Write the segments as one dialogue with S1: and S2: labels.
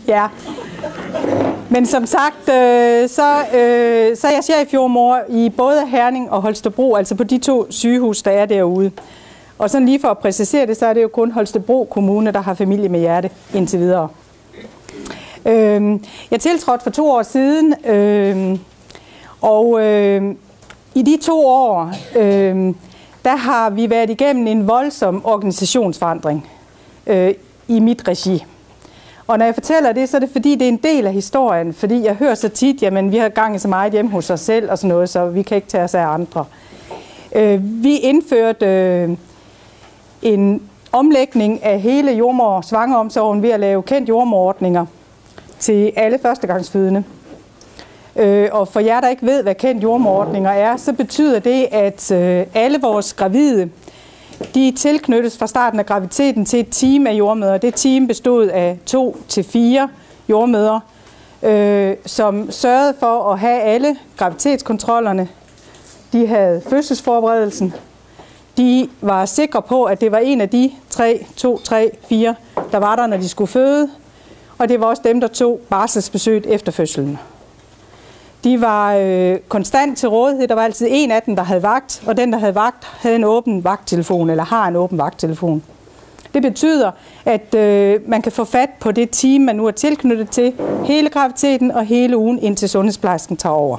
S1: Ja. Men som sagt, så er jeg chefjordmor i både Herning og Holstebro, altså på de 2 sygehus, der er derude. Og sådan lige for at præcisere det, så er det jo kun Holstebro Kommune, der har familie med hjerte indtil videre. Jeg tiltrådte for 2 år siden, og i de 2 år, der har vi været igennem en voldsom organisationsforandring i mit regi. Og når jeg fortæller det, så er det fordi, det er en del af historien, fordi jeg hører så tit, jamen vi har gang i så meget hjemme hos os selv og sådan noget, så vi kan ikke tage os af andre. Vi indførte en omlægning af hele jordmor- og svangreomsorgen ved at lave kendt jordmorordninger til alle førstegangsfødende. Og for jer, der ikke ved, hvad kendt jordmorordninger er, så betyder det, at alle vores gravide, de tilknyttes fra starten af graviditeten til et team af jordmødre. Det team bestod af 2 til 4 jordmødre, som sørgede for at have alle graviditetskontrollerne. De havde fødselsforberedelsen. De var sikre på, at det var en af de 2, 3, 4, der var der, når de skulle føde. Og det var også dem, der tog barselsbesøget efter fødslen. De var konstant til rådighed. Der var altid en af dem, der havde vagt, og den, der havde vagt, havde en åben vagttelefon, eller har en åben vagttelefon. Det betyder, at man kan få fat på det team, man nu er tilknyttet til hele graviditeten og hele ugen, indtil sundhedsplejersken tager over.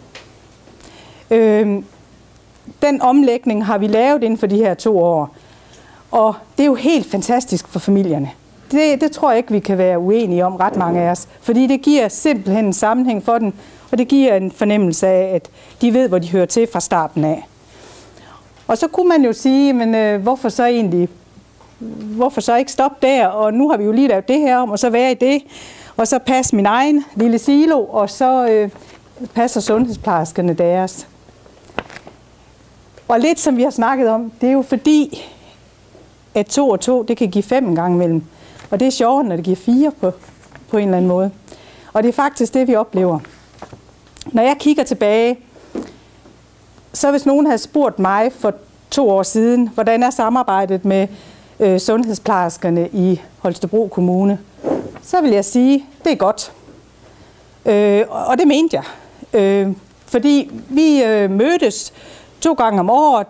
S1: Den omlægning har vi lavet inden for de her 2 år, og det er jo helt fantastisk for familierne. Det tror jeg ikke, vi kan være uenige om, ret mange af os, fordi det giver simpelthen en sammenhæng for den, og det giver en fornemmelse af, at de ved, hvor de hører til fra starten af. Og så kunne man jo sige, men hvorfor så ikke stoppe der, og nu har vi jo lige lavet det her om, og så være i det, og så passe min egen lille silo, og så passer sundhedsplejerskerne deres. Og lidt som vi har snakket om, det er jo fordi, at 2 og 2, det kan give 5 en gang imellem. Og det er sjovt, når det giver 4 på en eller anden måde. Og det er faktisk det, vi oplever. Når jeg kigger tilbage, så hvis nogen havde spurgt mig for 2 år siden, hvordan er samarbejdet med sundhedsplejerskerne i Holstebro Kommune, så vil jeg sige, det er godt. Og det mente jeg. Fordi vi mødtes 2 gange om året,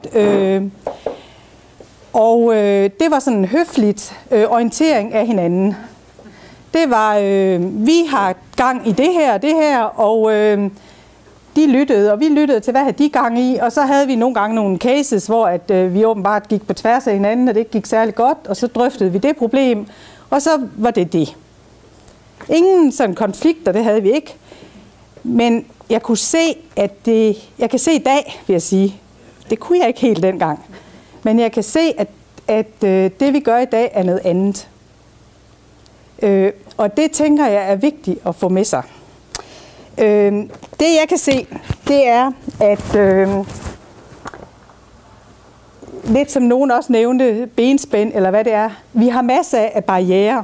S1: og det var sådan en høfligt orientering af hinanden. Det var, vi har gang i det her, og de lyttede, og vi lyttede til, hvad havde de gang i, og så havde vi nogle gange nogle cases, hvor at, vi åbenbart gik på tværs af hinanden, og det ikke gik særlig godt, og så drøftede vi det problem, og så var det det. Ingen sådan konflikter, det havde vi ikke, men jeg kunne se, at jeg kan se i dag, vil jeg sige, det kunne jeg ikke helt dengang, men jeg kan se, at det vi gør i dag er noget andet. Og det tænker jeg er vigtigt at få med sig. Det jeg kan se, det er, at lidt som nogen også nævnte, benspænd eller hvad det er, vi har masser af barrierer.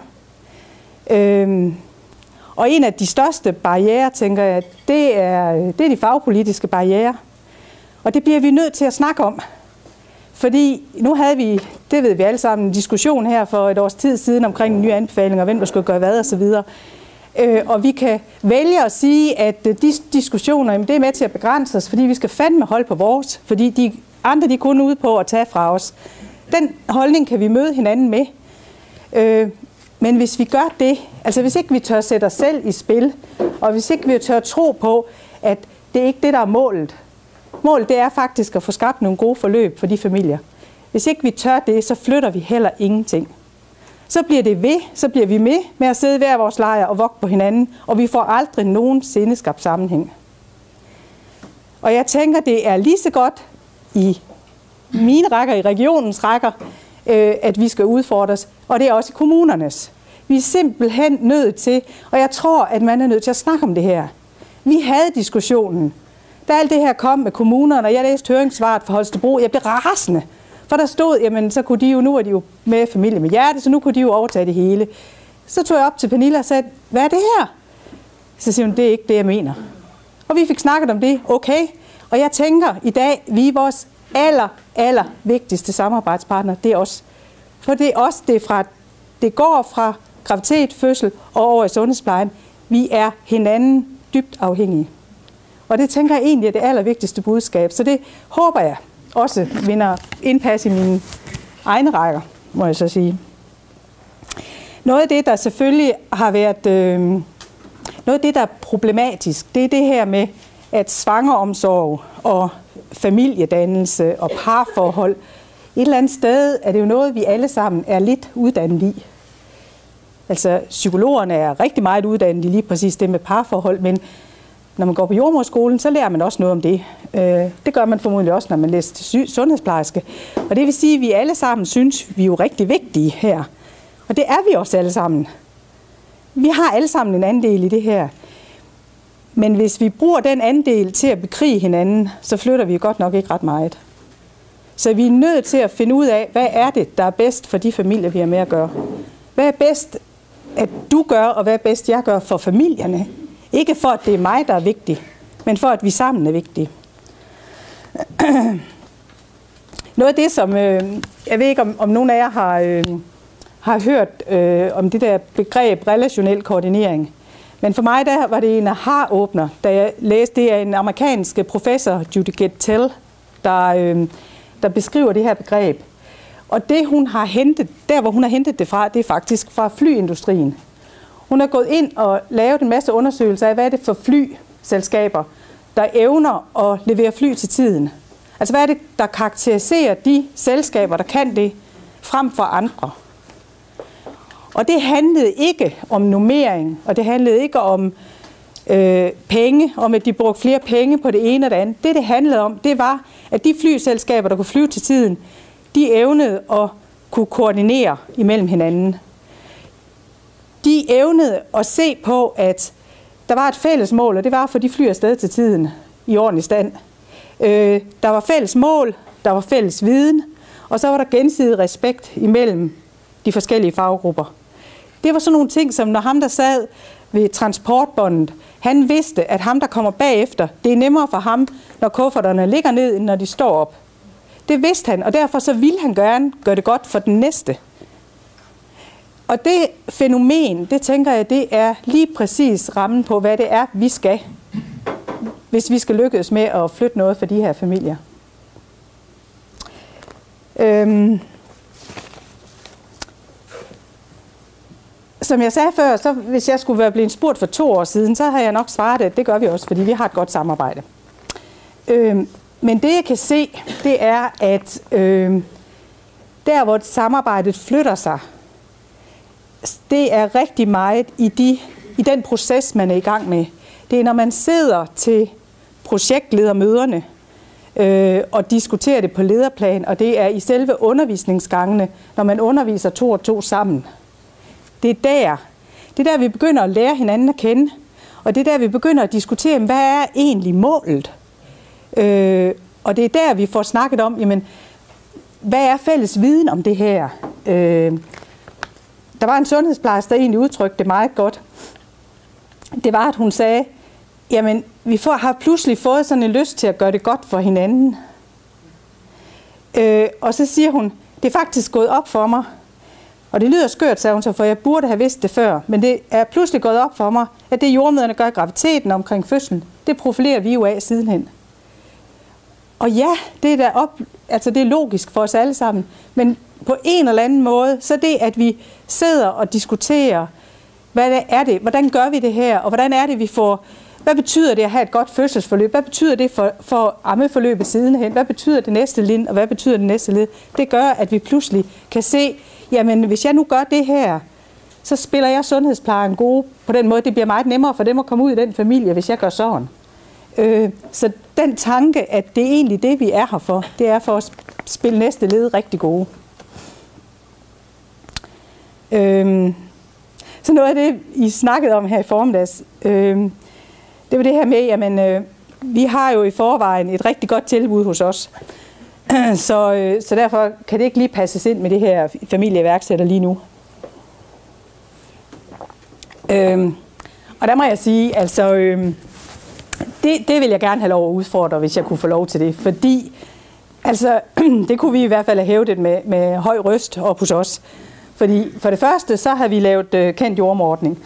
S1: Og en af de største barrierer, tænker jeg, det er de fagpolitiske barrierer. Og det bliver vi nødt til at snakke om. Fordi nu havde vi, det ved vi alle sammen, en diskussion her for et års tid siden omkring nye anbefalinger, hvem der skulle gøre hvad osv. Og vi kan vælge at sige, at de diskussioner, jamen, det er med til at begrænse os, fordi vi skal fandme holde på vores, fordi de andre de er kun ude på at tage fra os. Den holdning kan vi møde hinanden med. Men hvis vi gør det, altså hvis ikke vi tør sætte os selv i spil, og hvis ikke vi tør tro på, at det er ikke det, der er målet. Målet det er faktisk at få skabt nogle gode forløb for de familier. Hvis ikke vi tør det, så flytter vi heller ingenting. Så bliver vi med at sidde hver vores lejr og vogte på hinanden, og vi får aldrig nogensinde skabt sammenhæng. Og jeg tænker, det er lige så godt i mine rækker, i regionens rækker, at vi skal udfordres, og det er også i kommunernes. Vi er simpelthen nødt til, og jeg tror, at man er nødt til at snakke om det her. Vi havde diskussionen. Da alt det her kom med kommunerne, og jeg læste høringssvaret fra Holstebro, jeg blev rasende. For der stod, jamen så kunne de jo, nu er de jo med familie med hjerte, så nu kunne de jo overtage det hele. Så tog jeg op til Pernille og sagde, hvad er det her? Så siger hun, det er ikke det, jeg mener. Og vi fik snakket om det, okay. Og jeg tænker i dag, vi er vores aller vigtigste samarbejdspartner, det er os. For det er os, det går fra graviditet, fødsel og over i sundhedsplejen. Vi er hinanden dybt afhængige. Og det tænker jeg egentlig er det allervigtigste budskab. Så det håber jeg også vinder indpas i mine egne rækker, må jeg så sige. Noget af det, der selvfølgelig har været noget af det, der er problematisk, det er det her med, at svangreomsorg og familiedannelse og parforhold, et eller andet sted er det jo noget, vi alle sammen er lidt uddannet i. Altså psykologerne er rigtig meget uddannet i lige præcis det med parforhold, men når man går på jordemoderskolen, så lærer man også noget om det. Det gør man formodentlig også, når man læser til sundhedsplejerske. Og det vil sige, at vi alle sammen synes, vi er jo rigtig vigtige her. Og det er vi også alle sammen. Vi har alle sammen en andel i det her. Men hvis vi bruger den andel til at bekrige hinanden, så flytter vi godt nok ikke ret meget. Så vi er nødt til at finde ud af, hvad er det, der er bedst for de familier, vi har med at gøre. Hvad er bedst, at du gør, og hvad er bedst, jeg gør for familierne? Ikke for, at det er mig, der er vigtig, men for, at vi sammen er vigtige. Noget af det, som jeg ved ikke, om nogen af jer har hørt om det der begreb relationel koordinering. Men for mig der var det en aha-åbner, da jeg læste, det er en amerikansk professor, Judy Gettell, der beskriver det her begreb. Og det, hun har hentet, der hvor hun har hentet det fra, det er faktisk fra flyindustrien. Hun har gået ind og lavet en masse undersøgelser af, hvad er det for flyselskaber, der evner at levere fly til tiden. Altså hvad er det, der karakteriserer de selskaber, der kan det, frem for andre. Og det handlede ikke om normering, og det handlede ikke om penge, om at de brugte flere penge på det ene og det andet. Det handlede om, det var, at de flyselskaber, der kunne flyve til tiden, de evnede at kunne koordinere imellem hinanden. De evnede at se på, at der var et fælles mål, og det var at få de fly afsted til tiden i ordentlig stand. Der var fælles mål, der var fælles viden, og så var der gensidig respekt imellem de forskellige faggrupper. Det var sådan nogle ting, som når ham, der sad ved transportbåndet, han vidste, at ham, der kommer bagefter, det er nemmere for ham, når kufferterne ligger ned, end når de står op. Det vidste han, og derfor så ville han gerne gøre det godt for den næste. Og det fænomen, det tænker jeg, det er lige præcis rammen på, hvad det er, vi skal, hvis vi skal lykkes med at flytte noget for de her familier. Som jeg sagde før, så hvis jeg skulle være blevet spurgt for 2 år siden, så har jeg nok svaret, at det gør vi også, fordi vi har et godt samarbejde. Men det jeg kan se, det er, at der hvor samarbejdet flytter sig, det er rigtig meget i den proces, man er i gang med. Det er, når man sidder til projektledermøderne og diskuterer det på lederplan, og det er i selve undervisningsgangene, når man underviser 2 og 2 sammen. Det er der, vi begynder at lære hinanden at kende, og det er der, vi begynder at diskutere, hvad er egentlig målet? Og det er der, vi får snakket om, jamen, hvad er fælles viden om det her? Der var en sundhedsplejerske, der egentlig udtrykte det meget godt. Det var, at hun sagde, jamen, vi har pludselig fået sådan en lyst til at gøre det godt for hinanden. Og så siger hun, det er faktisk gået op for mig. Og det lyder skørt, sagde hun så, for jeg burde have vidst det før. Men det er pludselig gået op for mig, at det jordemødrene gør i graviditeten omkring fødslen, det profilerer vi jo af sidenhen. Og ja, det er det er logisk for os alle sammen. Men på en eller anden måde, så det, at vi sidder og diskuterer, hvad er det, hvordan gør vi det her, og hvordan er det, vi får, hvad betyder det at have et godt fødselsforløb, hvad betyder det for ammeforløbet sidenhen, hvad betyder det næste led, og hvad betyder det næste led. Det gør, at vi pludselig kan se, jamen hvis jeg nu gør det her, så spiller jeg sundhedsplejen gode på den måde. Det bliver meget nemmere for dem at komme ud i den familie, hvis jeg gør sådan. Så den tanke, at det er egentlig det, vi er her for, det er for at spille næste led rigtig gode. Så noget af det, I snakkede om her i formiddags, det var det her med, jamen, vi har jo i forvejen et rigtig godt tilbud hos os. Så derfor kan det ikke lige passes ind med det her familieiværksætter lige nu. Og der må jeg sige, altså, det vil jeg gerne have lov at udfordre, hvis jeg kunne få lov til det. Fordi, altså, det kunne vi i hvert fald have hævdet med høj røst op hos os. Fordi for det første, så har vi lavet kendt jordmorordning.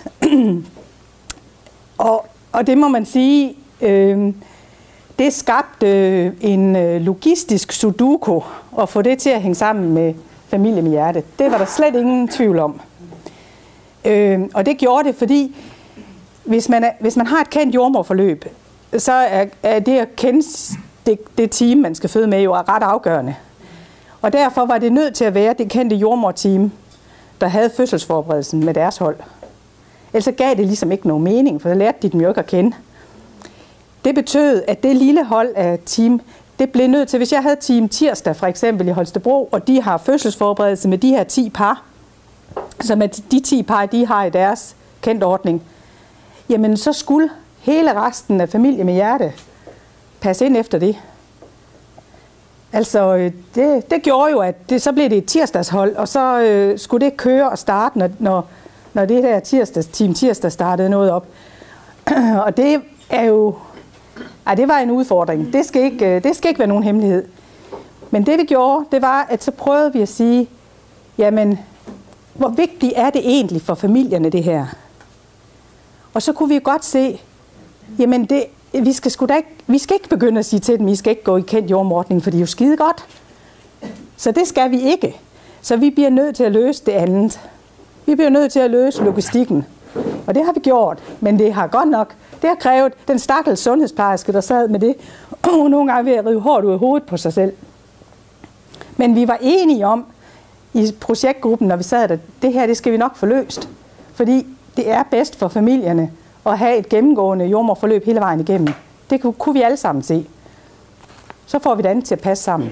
S1: og det må man sige, det skabte en logistisk sudoku at få det til at hænge sammen med Familie med Hjerte. Det var der slet ingen tvivl om. Og det gjorde det, fordi hvis man har et kendt jordmorforløb, så er det at kende det team, man skal føde med, jo ret afgørende. Og derfor var det nødt til at være det kendte jordmorteam, der havde fødselsforberedelsen med deres hold. Ellers gav det ligesom ikke nogen mening, for så lærte de dem jo ikke at kende. Det betød, at det lille hold af team, det blev nødt til, hvis jeg havde team tirsdag for eksempel i Holstebro, og de har fødselsforberedelse med de her 10 par, som er de 10 par, de har i deres kendt ordning, jamen så skulle hele resten af Familie med Hjerte passe ind efter det. Altså, det gjorde jo, at så blev det et tirsdagshold, og så skulle det køre og starte, når det der team tirsdag startede noget op. Og det er jo... Ej, det var en udfordring. Det skal ikke være nogen hemmelighed. Men det vi gjorde, det var, at så prøvede vi at sige, jamen, hvor vigtigt er det egentlig for familierne, det her? Og så kunne vi godt se, jamen, vi skal ikke begynde at sige til dem, I skal ikke gå i kendt jordmorordning, for de er jo skide godt. Så det skal vi ikke. Så vi bliver nødt til at løse det andet. Vi bliver nødt til at løse logistikken. Og det har vi gjort, men det har godt nok, det har krævet den stakkels sundhedsplejerske, der sad med det, og nogle gange ved at rive hårdt ud af hovedet på sig selv. Men vi var enige om, i projektgruppen, når vi sad der, det her, det skal vi nok få løst. Fordi det er bedst for familierne at have et gennemgående jordmorforløb hele vejen igennem. Det kunne vi alle sammen se. Så får vi det andet til at passe sammen.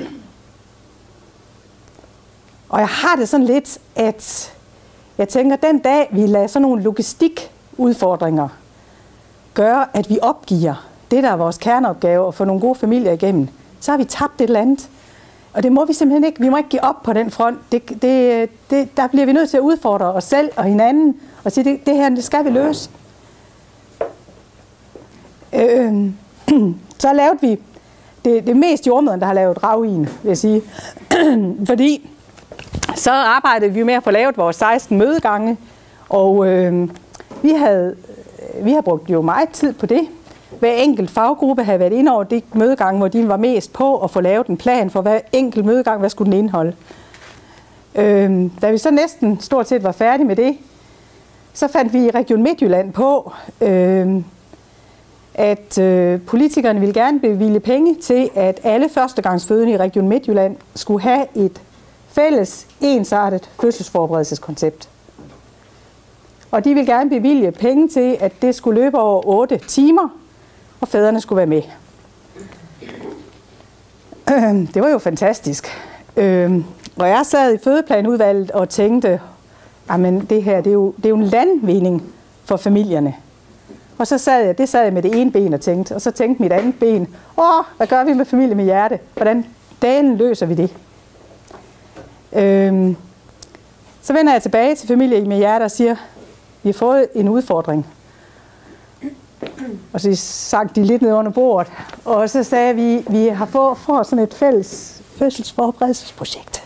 S1: Og jeg har det sådan lidt, at jeg tænker, den dag vi lader sådan nogle logistikudfordringer gøre, at vi opgiver det, der er vores kerneopgave, og få nogle gode familier igennem, så har vi tabt et eller andet. Og det må vi simpelthen ikke. Vi må ikke give op på den front. Der bliver vi nødt til at udfordre os selv og hinanden, og sige, det her, det skal vi løse. Så lavede vi det mest jordmøderen, der har lavet ravin, vil jeg sige. Fordi så arbejdede vi med at få lavet vores 16 mødegange, og vi har brugt jo meget tid på det. Hver enkelt faggruppe havde været inde over det mødegang, hvor de var mest på at få lavet en plan for hver enkelt mødegang, hvad skulle den indeholde. Da vi så næsten stort set var færdige med det, så fandt vi i Region Midtjylland på, at politikerne ville gerne bevilge penge til, at alle førstegangsfødende i Region Midtjylland skulle have et fælles, ensartet fødselsforberedelseskoncept. Og de ville gerne bevilge penge til, at det skulle løbe over 8 timer, og fædrene skulle være med. Det var jo fantastisk. Og jeg sad i fødeplanudvalget og tænkte, jamen det her, det er jo en landvinding for familierne. Og så sad jeg med det ene ben og tænkte, og så tænkte mit andet ben, hvad gør vi med Familie med Hjerte? Hvordan dalen løser vi det? Så vender jeg tilbage til Familie med Hjerte og siger, vi har fået en udfordring. Og så sank de lidt ned under bordet. Og så sagde vi har fået sådan et fælles fødselsforberedelsesprojekt.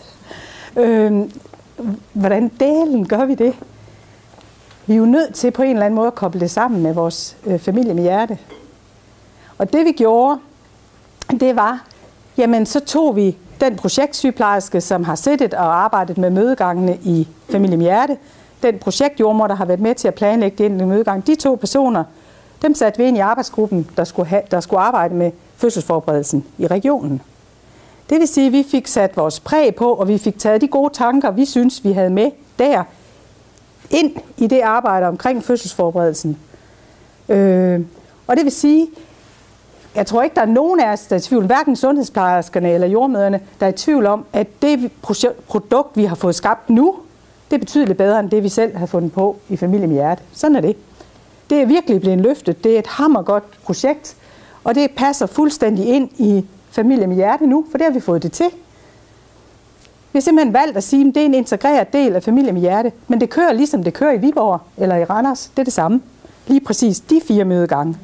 S1: Hvordan delen gør vi det? Vi er jo nødt til på en eller anden måde at koble det sammen med vores Familie med Hjerte. Og det vi gjorde, det var, jamen så tog vi den projektsygeplejerske, som har siddet og arbejdet med mødegangene i Familie med Hjerte, den projektjordmor, der har været med til at planlægge det endelige mødegang, de 2 personer, dem satte vi ind i arbejdsgruppen, der skulle arbejde med fødselsforberedelsen i regionen. Det vil sige, at vi fik sat vores præg på, og vi fik taget de gode tanker, vi synes, vi havde med der, ind i det arbejde omkring fødselsforberedelsen. Og det vil sige, jeg tror ikke, der er nogen af os, der er i tvivl, hverken sundhedsplejerskerne eller jordmøderne, der er i tvivl om, at det produkt, vi har fået skabt nu, det er betydeligt bedre end det, vi selv har fundet på i Familie med Hjerte. Sådan er det. Det er virkelig blevet løftet. Det er et hammergodt projekt, og det passer fuldstændig ind i Familie med Hjerte nu, for det har vi fået det til. Vi har simpelthen valgt at sige, at det er en integreret del af Familie med Hjerte, men det kører ligesom det kører i Viborg eller i Randers. Det er det samme. Lige præcis de 4 mødegange.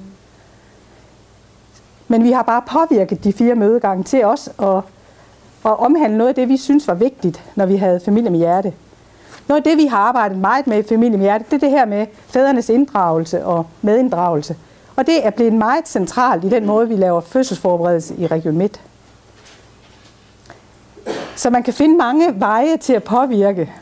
S1: Men vi har bare påvirket de 4 mødegange til os at omhandle noget af det, vi synes var vigtigt, når vi havde Familie med Hjerte. Noget af det, vi har arbejdet meget med i Familie med Hjerte, det er det her med fædrenes inddragelse og medinddragelse. Og det er blevet meget centralt i den måde, vi laver fødselsforberedelse i Region Midt. Så man kan finde mange veje til at påvirke.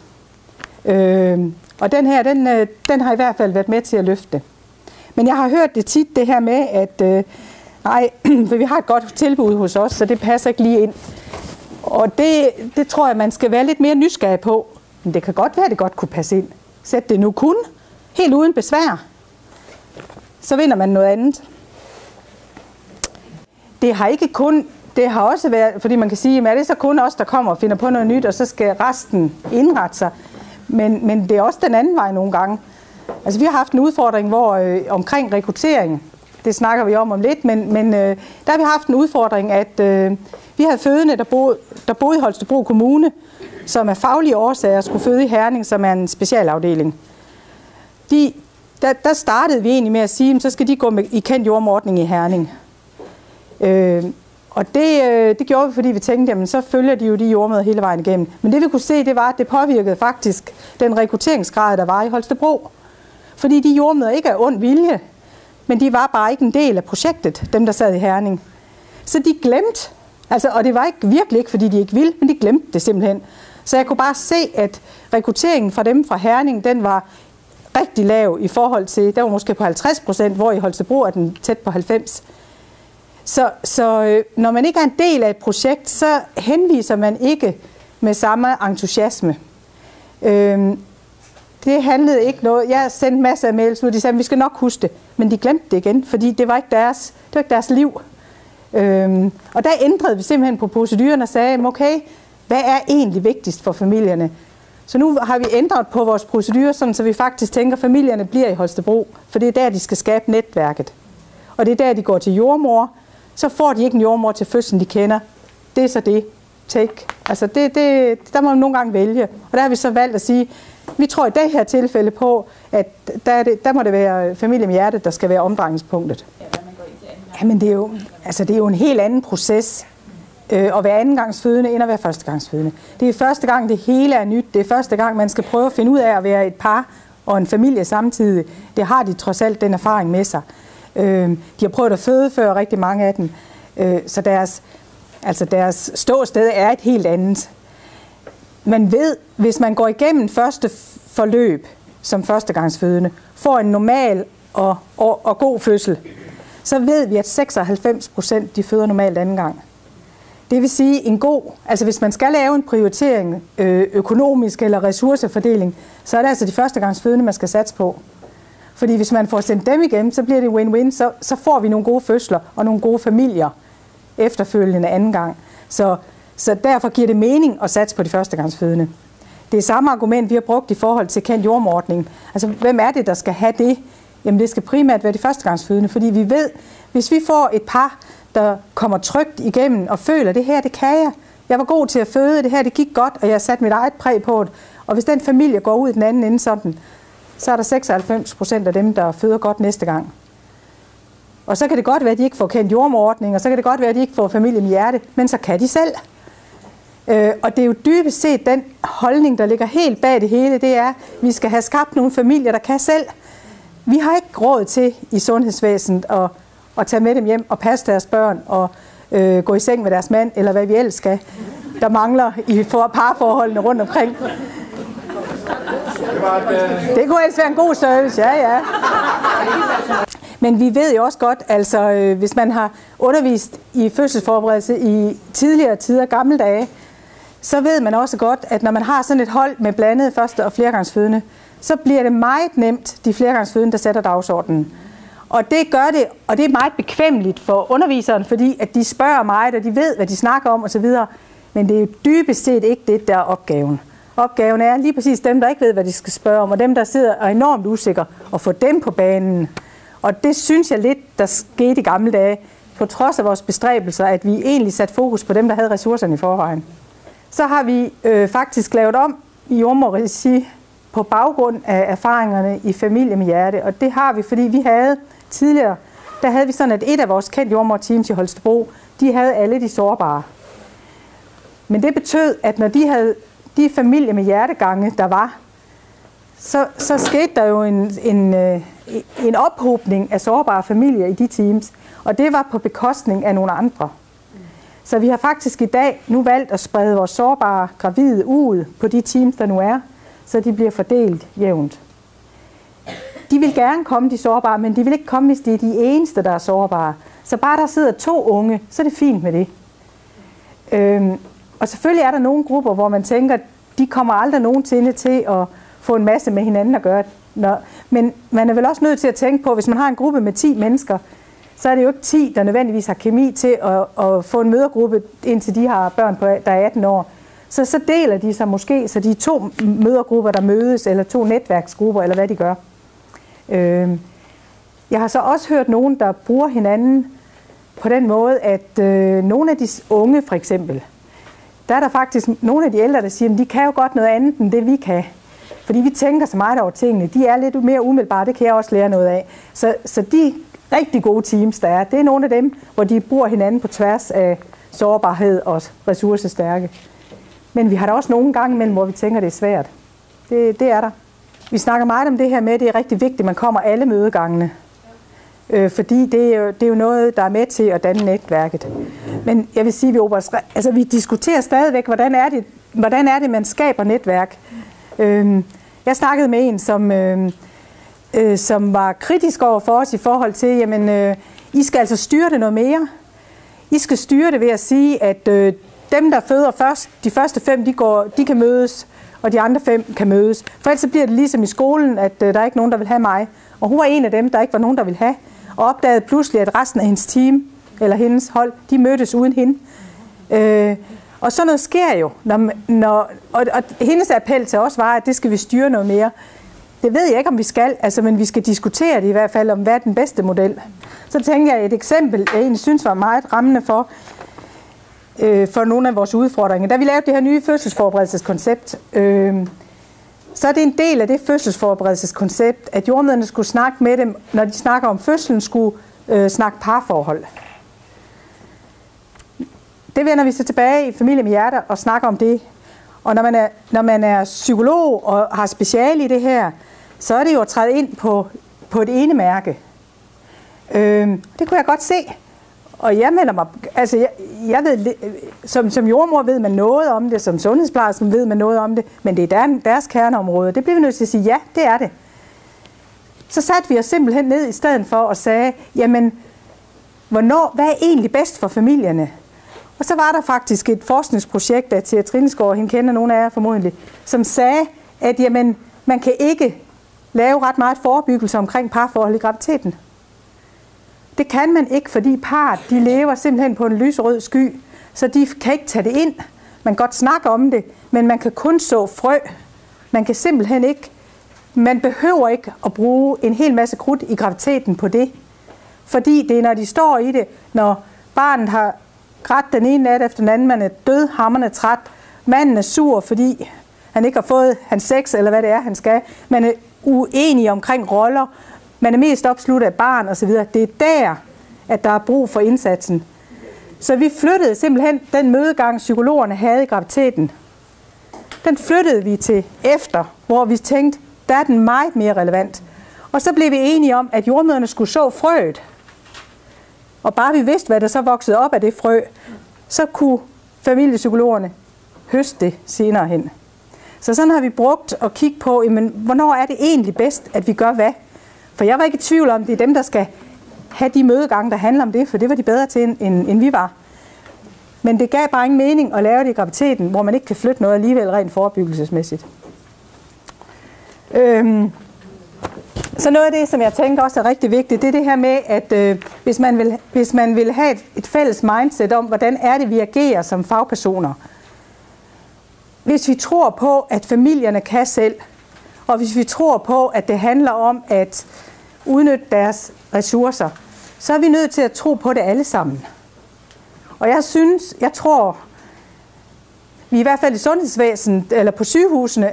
S1: Og den her, den har i hvert fald været med til at løfte. Men jeg har hørt det tit, det her med, at nej, for vi har et godt tilbud hos os, så det passer ikke lige ind. Og det tror jeg, man skal være lidt mere nysgerrig på. Men det kan godt være, at det godt kunne passe ind. Sæt det nu kun, helt uden besvær. Så vinder man noget andet. Det har ikke kun, det har også været, fordi man kan sige, at er det så kun os, der kommer og finder på noget nyt, og så skal resten indrette sig. Men det er også den anden vej nogle gange. Altså vi har haft en udfordring hvor omkring rekruttering. Det snakker vi om lidt, men der har vi haft en udfordring, at vi havde fødende, der boede i Holstebro Kommune, som af faglige årsager skulle føde i Herning, som er en specialafdeling. Der startede vi egentlig med at sige, at så skal de gå i kendt jordemordning i Herning. Og det gjorde vi, fordi vi tænkte, jamen så følger de jo de jordemøder hele vejen igennem. Men det vi kunne se, det var, at det påvirkede faktisk den rekrutteringsgrad, der var i Holstebro. Fordi de jordemøder ikke er ond vilje, men de var bare ikke en del af projektet, dem der sad i Herning. Så de glemte, altså, og det var virkelig ikke, fordi de ikke ville, men de glemte det simpelthen. Så jeg kunne bare se, at rekrutteringen fra dem fra Herning, den var rigtig lav i forhold til, der var måske på 50%, hvor i Holstebro er den tæt på 90%. Så når man ikke er en del af et projekt, så henviser man ikke med samme entusiasme. Det handlede ikke noget. Jeg sendte masser af mails ud, de sagde, at vi skal nok huske det, men de glemte det igen, fordi det var ikke deres liv. Og der ændrede vi simpelthen på proceduren og sagde, okay, hvad er egentlig vigtigst for familierne? Så nu har vi ændret på vores procedurer, sådan, så vi faktisk tænker, at familierne bliver i Holstebro, for det er der, de skal skabe netværket. Og det er der, de går til jordmor. Så får de ikke en jordmor til fødslen, de kender. Det er så det. Take. Altså der må man nogle gange vælge. Og der har vi så valgt at sige, vi tror i det her tilfælde på, at der må det være Familie med Hjerte, der skal være omdrejningspunktet. Jamen det er jo en helt anden proces at være andengangsfødende, end at være førstegangsfødende. Det er første gang, det hele er nyt. Det er første gang, man skal prøve at finde ud af at være et par og en familie samtidig. Det har de trods alt den erfaring med sig. De har prøvet at føde før, rigtig mange af dem. Så deres ståsted er et helt andet. Man ved, hvis man går igennem første forløb som førstegangsfødende, får en normal og god fødsel, så ved vi, at 96% de føder normalt anden gang. Det vil sige en god, altså hvis man skal lave en prioritering økonomisk eller ressourcefordeling, så er det altså de førstegangsfødende, man skal satse på. Fordi hvis man får sendt dem igennem, så bliver det win-win, så får vi nogle gode fødsler og nogle gode familier efterfølgende anden gang. Så derfor giver det mening at satse på de førstegangsfødende. Det er samme argument, vi har brugt i forhold til kendt jordemordning. Altså, hvem er det, der skal have det? Jamen, det skal primært være de førstegangsfødende, fordi vi ved, hvis vi får et par, der kommer trygt igennem og føler, det her, det kan jeg. Jeg var god til at føde, det her, det gik godt, og jeg har sat mit eget præg på det. Og hvis den familie går ud i den anden ende sådan, så er der 96% af dem, der føder godt næste gang. Og så kan det godt være, at de ikke får kendt jordemordning, og så kan det godt være, at de ikke får Familie med Hjerte, men så kan de selv. Og det er jo dybest set den holdning, der ligger helt bag det hele, det er, at vi skal have skabt nogle familier, der kan selv. Vi har ikke råd til i sundhedsvæsenet at tage med dem hjem og passe deres børn og gå i seng med deres mand, eller hvad vi ellers skal. Der mangler i parforholdene rundt omkring. Det kunne ellers være en god service, ja. Men vi ved jo også godt, altså hvis man har undervist i fødselsforberedelse i tidligere tider, gamle dage, så ved man også godt, at når man har sådan et hold med blandede første- og flergangsfødende, så bliver det meget nemt de flergangsfødende, der sætter dagsordenen. Og det gør det, og det er meget bekvemmeligt for underviseren, fordi at de spørger meget, og de ved, hvad de snakker om osv. Men det er jo dybest set ikke det, der er opgaven. Opgaven er lige præcis dem, der ikke ved, hvad de skal spørge om, og dem, der sidder og er enormt usikre, og få dem på banen. Og det synes jeg lidt, der skete i gamle dage, på trods af vores bestræbelser, at vi egentlig satte fokus på dem, der havde ressourcerne i forvejen. Så har vi faktisk lavet om i jordmorregi på baggrund af erfaringerne i Familie med Hjerte. Og det har vi, fordi vi havde tidligere, der havde vi sådan, at et af vores kendte jordmorteams i Holstebro, de havde alle de sårbare. Men det betød, at når de havde de Familie med Hjertegange, der var, så skete der jo en ophobning af sårbare familier i de teams, og det var på bekostning af nogle andre. Så vi har faktisk i dag nu valgt at sprede vores sårbare gravide ud på de teams, der nu er, så de bliver fordelt jævnt. De vil gerne komme, de sårbare, men de vil ikke komme, hvis de er de eneste, der er sårbare. Så bare der sidder 2 unge, så er det fint med det. Og selvfølgelig er der nogle grupper, hvor man tænker, de kommer aldrig nogensinde til at få en masse med hinanden at gøre. Men man er vel også nødt til at tænke på, hvis man har en gruppe med 10 mennesker, så er det jo ikke 10, der nødvendigvis har kemi til at få en mødergruppe, indtil de har børn, der er 18 år. Så deler de sig måske, så de er 2 mødergrupper, der mødes, eller 2 netværksgrupper, eller hvad de gør. Jeg har så også hørt nogen, der bruger hinanden på den måde, at nogle af de unge for eksempel, der er der faktisk nogle af de ældre, der siger, at de kan jo godt noget andet end det, vi kan. Fordi vi tænker så meget over tingene. De er lidt mere umiddelbare, det kan jeg også lære noget af. Så de rigtig gode teams, der er, det er nogle af dem, hvor de bruger hinanden på tværs af sårbarhed og ressourcestærke. Men vi har da også nogle gange imellem, hvor vi tænker, det er svært. Det er der. Vi snakker meget om det her med, at det er rigtig vigtigt, at man kommer alle mødegangene. Fordi det er jo noget, der er med til at danne netværket. Men jeg vil sige, at vi diskuterer stadigvæk, hvordan er det, man skaber netværk. Jeg snakkede med en, som var kritisk over for os i forhold til, jamen, I skal altså styre det noget mere. I skal styre det ved at sige, at dem, der føder først, de første 5, de kan mødes, og de andre 5 kan mødes. For ellers så bliver det ligesom i skolen, at der er ikke nogen, der vil have mig. Og hun var en af dem, der ikke var nogen, der ville have. Og opdagede pludselig, at resten af hendes team, eller hendes hold, de mødtes uden hende. Og sådan noget sker jo. Og hendes appel til os var, at det skal vi styre noget mere. Det ved jeg ikke, om vi skal, men vi skal diskutere det i hvert fald, om hvad er den bedste model. Så tænker jeg et eksempel, jeg egentlig synes var meget rammende for nogle af vores udfordringer. Da vi lavede det her nye fødselsforberedelseskoncept, så er det en del af det fødselsforberedelseskoncept, at jordemødrene skulle snakke med dem, når de snakker om fødslen, skulle snakke parforhold. Det vender vi så tilbage i Familie med Hjerte og snakker om det. Og når man er psykolog og har speciale i det her, så er det jo at træde ind på et enemærke. Det kunne jeg godt se. Og jeg melder mig, jeg ved, som jordmor ved man noget om det, som sundhedsplejersken ved man noget om det, men det er deres kerneområde. Det bliver vi nødt til at sige, ja, det er det. Så satte vi os simpelthen ned i stedet for og sagde, jamen, hvad er egentlig bedst for familierne? Og så var der faktisk et forskningsprojekt af Thea Trinesgaard, hende kender nogle af jer formodentlig, som sagde, at jamen, man kan ikke lave ret meget forebyggelse omkring parforhold i graviditeten. Det kan man ikke, fordi parret, de lever simpelthen på en lyserød sky, så de kan ikke tage det ind. Man kan godt snakke om det, men man kan kun så frø. Man kan simpelthen ikke, man behøver ikke at bruge en hel masse krudt i graviditeten på det. Fordi det er, når de står i det, når barnet har grædt den ene nat efter den anden, man er død, hamrende træt, manden er sur, fordi han ikke har fået hans sex, eller hvad det er, han skal. Man er uenig omkring roller, man er mest opsluttet af barn osv. Det er der, at der er brug for indsatsen. Så vi flyttede simpelthen den mødegang, psykologerne havde i graviditeten. Den flyttede vi til efter, hvor vi tænkte, der er den meget mere relevant. Og så blev vi enige om, at jordemødrene skulle så frøet. Og bare vi vidste, hvad der så voksede op af det frø, så kunne familiepsykologerne høste det senere hen. Så sådan har vi brugt at kigge på, jamen, hvornår er det egentlig bedst, at vi gør hvad? For jeg var ikke i tvivl om, det er dem, der skal have de mødegange, der handler om det, for det var de bedre til, end vi var. Men det gav bare ingen mening at lave det i graviditeten, hvor man ikke kan flytte noget alligevel rent forebyggelsesmæssigt. Så noget af det, som jeg tænker også er rigtig vigtigt, det er det her med, at hvis man vil have et fælles mindset om, hvordan er det, vi agerer som fagpersoner. Hvis vi tror på, at familierne kan selv, og hvis vi tror på, at det handler om at udnytte deres ressourcer, så er vi nødt til at tro på det alle sammen. Og jeg tror, vi i hvert fald i sundhedsvæsenet, eller på sygehusene,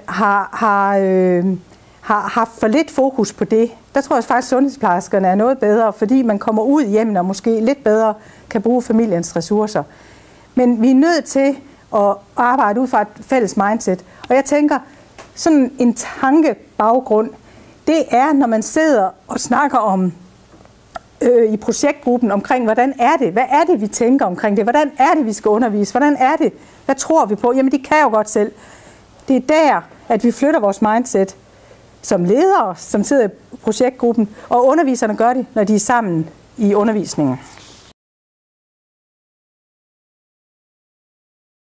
S1: har haft for lidt fokus på det. Der tror jeg faktisk, at sundhedsplejerskerne er noget bedre, fordi man kommer ud i hjemmet og måske lidt bedre kan bruge familiens ressourcer. Men vi er nødt til at arbejde ud fra et fælles mindset. Og jeg tænker, sådan en tankebaggrund, det er, når man sidder og snakker om i projektgruppen omkring, hvordan er det? Hvad er det, vi tænker omkring det? Hvordan er det, vi skal undervise? Hvordan er det? Hvad tror vi på? Jamen, de kan jo godt selv. Det er der, at vi flytter vores mindset som ledere, som sidder i projektgruppen, og underviserne gør det, når de er sammen i undervisningen.